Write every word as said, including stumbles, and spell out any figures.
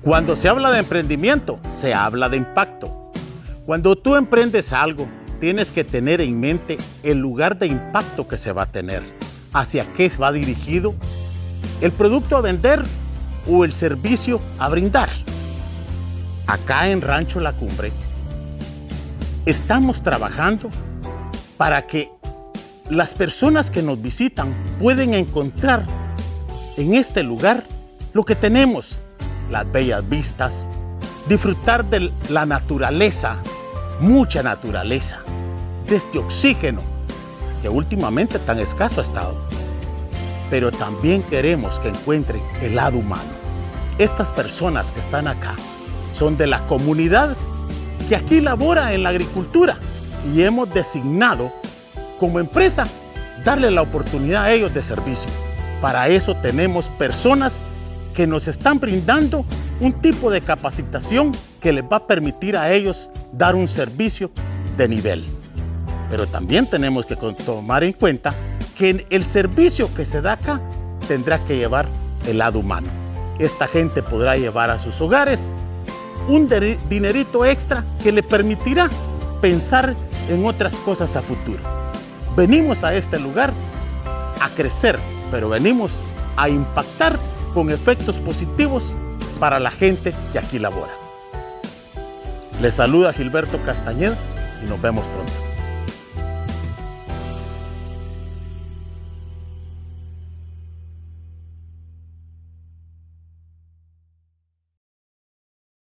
Cuando se habla de emprendimiento, se habla de impacto. Cuando tú emprendes algo, tienes que tener en mente el lugar de impacto que se va a tener, hacia qué va dirigido, el producto a vender o el servicio a brindar. Acá en Rancho La Cumbre, estamos trabajando para que las personas que nos visitan pueden encontrar en este lugar lo que tenemos, las bellas vistas, disfrutar de la naturaleza, mucha naturaleza, de este oxígeno que últimamente tan escaso ha estado. Pero también queremos que encuentren el lado humano. Estas personas que están acá son de la comunidad que aquí labora en la agricultura y hemos designado como empresa darle la oportunidad a ellos de servicio. Para eso tenemos personas que nos están brindando un tipo de capacitación que les va a permitir a ellos dar un servicio de nivel. Pero también tenemos que tomar en cuenta que el servicio que se da acá tendrá que llevar el lado humano. Esta gente podrá llevar a sus hogares un dinerito extra que le permitirá pensar en otras cosas a futuro. Venimos a este lugar a crecer, pero venimos a impactar con efectos positivos para la gente que aquí labora. Les saluda Gilberto Castañeda y nos vemos pronto.